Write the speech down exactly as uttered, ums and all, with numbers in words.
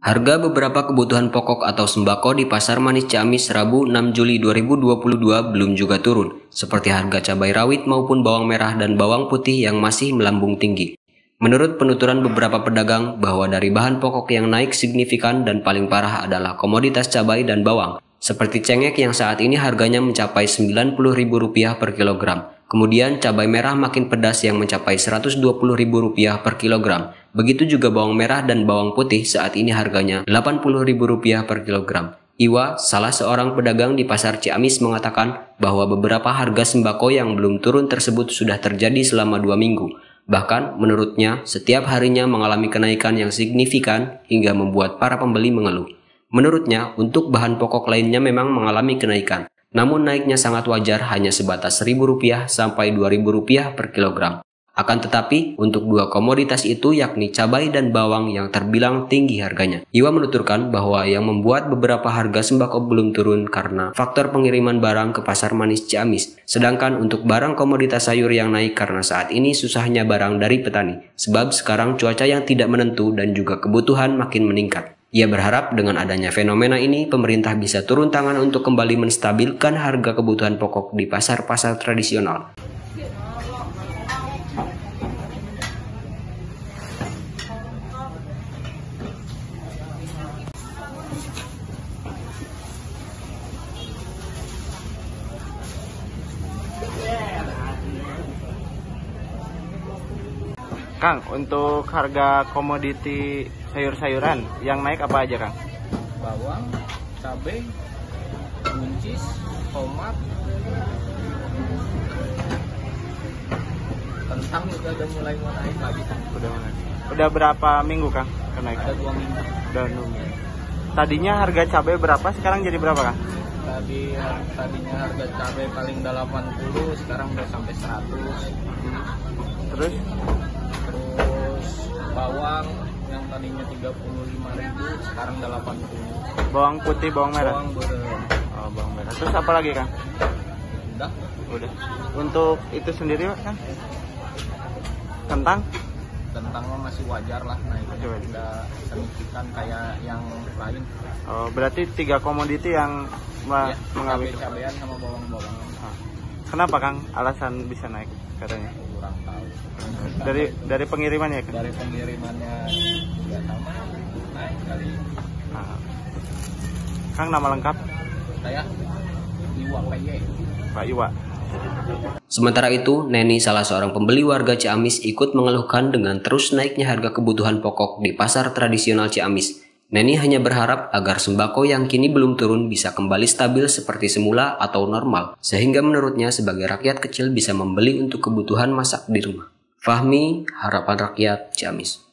Harga beberapa kebutuhan pokok atau sembako di Pasar Manis Ciamis Rabu enam Juli dua ribu dua puluh dua belum juga turun, seperti harga cabai rawit maupun bawang merah dan bawang putih yang masih melambung tinggi. Menurut penuturan beberapa pedagang bahwa dari bahan pokok yang naik signifikan dan paling parah adalah komoditas cabai dan bawang, seperti cengkeh yang saat ini harganya mencapai sembilan puluh ribu rupiah per kilogram. Kemudian cabai merah makin pedas yang mencapai seratus dua puluh ribu rupiah per kilogram. Begitu juga bawang merah dan bawang putih saat ini harganya delapan puluh ribu rupiah per kilogram. Iwa, salah seorang pedagang di Pasar Ciamis mengatakan bahwa beberapa harga sembako yang belum turun tersebut sudah terjadi selama dua minggu. Bahkan menurutnya setiap harinya mengalami kenaikan yang signifikan hingga membuat para pembeli mengeluh. Menurutnya untuk bahan pokok lainnya memang mengalami kenaikan. Namun naiknya sangat wajar hanya sebatas seribu rupiah sampai dua ribu rupiah per kilogram. Akan tetapi untuk dua komoditas itu yakni cabai dan bawang yang terbilang tinggi harganya. Iwa menuturkan bahwa yang membuat beberapa harga sembako belum turun karena faktor pengiriman barang ke Pasar Manis Ciamis. Sedangkan untuk barang komoditas sayur yang naik karena saat ini susahnya barang dari petani. Sebab sekarang cuaca yang tidak menentu dan juga kebutuhan makin meningkat. Ia berharap dengan adanya fenomena ini, pemerintah bisa turun tangan untuk kembali menstabilkan harga kebutuhan pokok di pasar-pasar tradisional. Kang, untuk harga komoditi sayur-sayuran yang naik apa aja, Kang? Bawang, cabai, buncis, tomat, kentang juga udah mulai naik lagi. Udah mulai. Udah berapa minggu, Kang, kenaikan? Ada dua minggu. Udah dua minggu. Tadinya harga cabai berapa? Sekarang jadi berapa, Kang? Tadi tadinya harga cabai paling delapan puluh, sekarang udah sampai seratus. Terus? Terus bawang yang tadinya tiga puluh lima ribu, sekarang delapan puluh. Bawang putih, bawang merah? Bawang beren. Oh, bawang merah. Terus apa lagi, Kang? Udah. Udah. Untuk itu sendiri, Kang? Kentang? Kentang masih wajar lah naik. Masih wajar. Udah signifikan kayak yang lain. Oh, berarti tiga komoditi yang Ya, mengalami cabai-cabean sama bawang-bawangan. Ah. Kenapa, Kang? Alasan bisa naik katanya? Kurang tahu. Dari dari pengiriman ya, Kang? Dari pengirimannya juga sama, naik kali. Ah. Kang, nama lengkap? Saya Iwa P Y. Pak Iwa. Sementara itu, Neni, salah seorang pembeli warga Ciamis, ikut mengeluhkan dengan terus naiknya harga kebutuhan pokok di pasar tradisional Ciamis. Neni hanya berharap agar sembako yang kini belum turun bisa kembali stabil seperti semula atau normal, sehingga menurutnya sebagai rakyat kecil bisa membeli untuk kebutuhan masak di rumah. Fahmi, Harapan Rakyat, Ciamis.